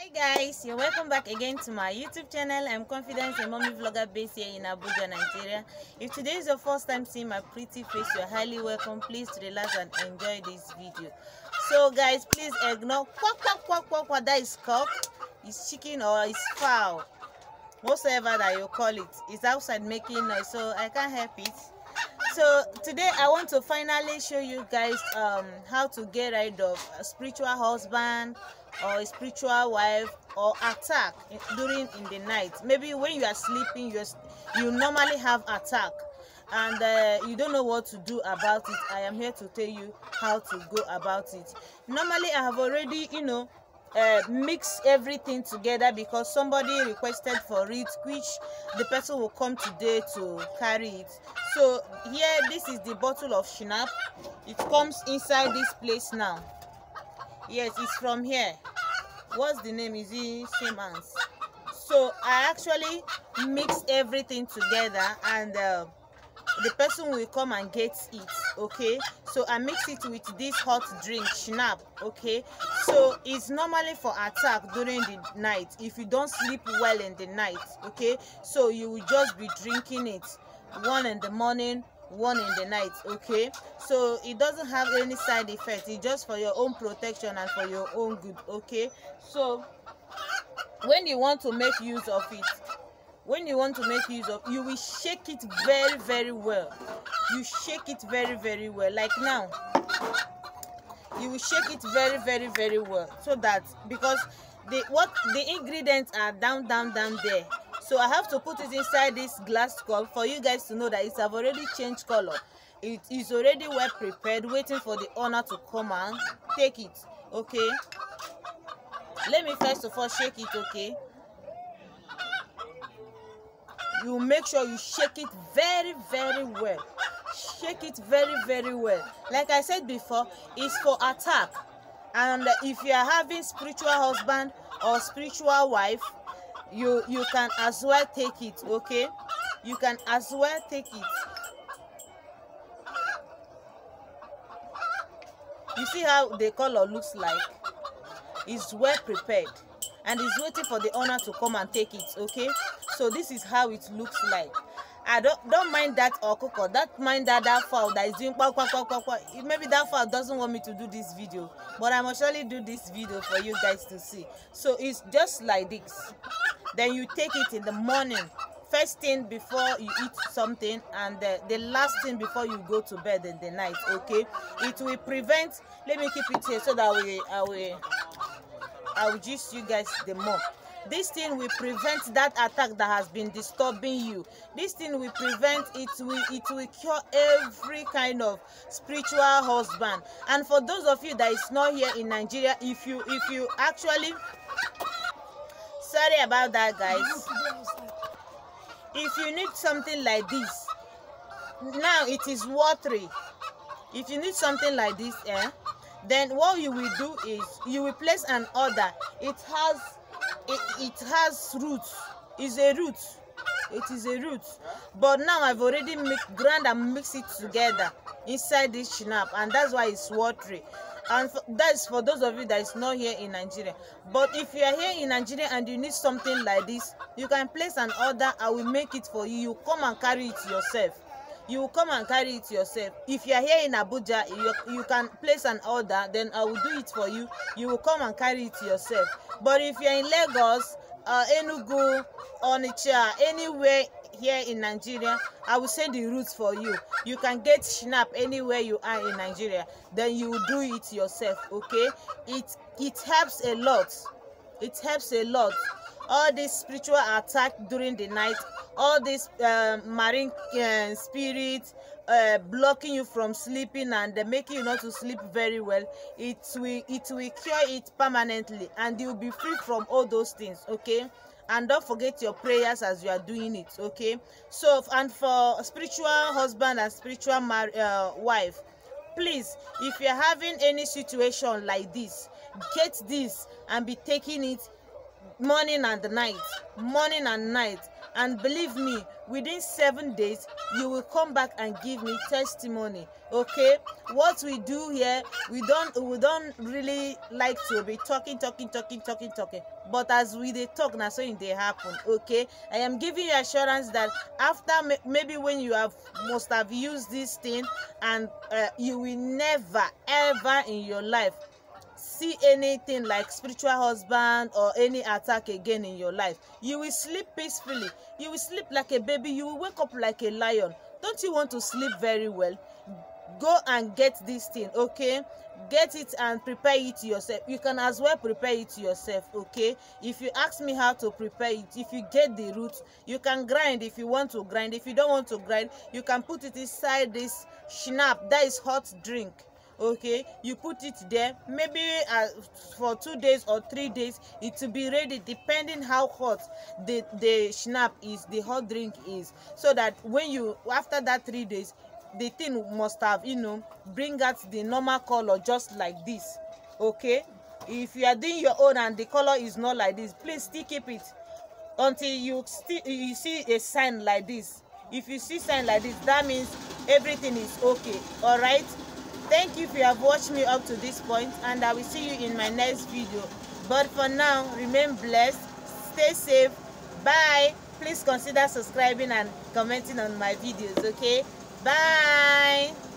Guys, you're welcome back again to my YouTube channel. I'm Confidence, a mommy vlogger based here in Abuja, Nigeria. If today is your first time seeing my pretty face, you're highly welcome. Please relax and enjoy this video. So guys, please ignore quack, that is cock, it's chicken or it's fowl, whatsoever that you call it. It's outside making noise, so I can't help it. So today I want to finally show you guys how to get rid of a spiritual husband or a spiritual wife or attack during in the night. Maybe when you are sleeping, you normally have attack and you don't know what to do about it. I am here to tell you how to go about it. Normally I have already mix everything together because somebody requested for it, which the person will come today to carry it. So here, this is the bottle of Schnapp. It comes inside this place now. Yes, it's from here. What's the name? Is it Siemens? So I actually mix everything together and the person will come and get it. Okay, so I mix it with this hot drink Schnapp. Okay, so it's normally for attack during the night if you don't sleep well in the night. Okay, so you will just be drinking it, one in the morning, one in the night. Okay, so it doesn't have any side effect. It's just for your own protection and for your own good. Okay, so when you want to make use of it, you will shake it very well. You shake it very well, like now. You will shake it very well, so that because the ingredients are down there. So I have to put it inside this glass cup for you guys to know that it's have already changed color. It is already well prepared, waiting for the owner to come and take it. Okay, let me first of all shake it. Okay, you make sure you shake it very well. Shake it very well. Like I said before, it's for attack. And if you are having spiritual husband or spiritual wife, you can as well take it. Okay, you can as well take it. You see how the color looks like? It's well prepared and it's waiting for the owner to come and take it. Okay, so this is how it looks like. I don't mind that okoko, mind that fowl that is doing quack. Maybe that fowl doesn't want me to do this video, but I must surely do this video for you guys to see. So it's just like this. Then you take it in the morning, first thing before you eat something, and the last thing before you go to bed in the night. Okay, it will prevent. Let me keep it here so that I will just you guys the more. This thing will prevent that attack that has been disturbing you. This thing will prevent it. Will cure every kind of spiritual husband. And for those of you that is not here in Nigeria, if you actually, sorry about that, guys. If you need something like this, now it is watery. If you need something like this, then what you will do is you will place an order. It has roots. It's a root. It is a root. But now I've already ground and mixed it together inside this Schnapp, and that's why it's watery. And that's for those of you that is not here in Nigeria. But if you are here in Nigeria and you need something like this, you can place an order. I will make it for you. You come and carry it yourself. You will come and carry it yourself. If you are here in Abuja, you can place an order, then I will do it for you. You will come and carry it yourself. But if you are in Lagos, Enugu, Onitsha, anywhere here in Nigeria, I will send the routes for you. You can get Schnapp anywhere you are in Nigeria. Then you will do it yourself. Okay, it helps a lot. It helps a lot. All this spiritual attack during the night, all this marine spirits blocking you from sleeping and making you not to sleep very well, it will cure it permanently, and you'll be free from all those things. Okay, and don't forget your prayers as you are doing it. Okay, so and for spiritual husband and spiritual wife, please, if you're having any situation like this, get this and be taking it morning and night. and believe me, within 7 days you will come back and give me testimony. Okay, what we do here, we don't really like to be talking, but as we dey talk, na so it dey happen. Okay, I am giving you assurance that after maybe when you must have used this thing, and you will never ever in your life see anything like spiritual husband or any attack again in your life. You will sleep peacefully, you will sleep like a baby, you will wake up like a lion. Don't you want to sleep very well? Go and get this thing. Okay, get it and prepare it yourself. You can as well prepare it yourself. Okay, if you ask me how to prepare it, if you get the root, you can grind. If you want to grind, if you don't want to grind, you can put it inside this schnapp, that is hot drink. Okay, you put it there, maybe for 2 days or 3 days, it will be ready depending how hot the schnapp is, the hot drink is, so that when you, after that 3 days, the thing must have, bring out the normal color, just like this. Okay, if you are doing your own and the color is not like this, please still keep it until you see a sign like this. If you see sign like this, that means everything is okay. All right, thank you if you have watched me up to this point, and I will see you in my next video. But for now, remain blessed, stay safe, bye. Please consider subscribing and commenting on my videos. Okay, bye.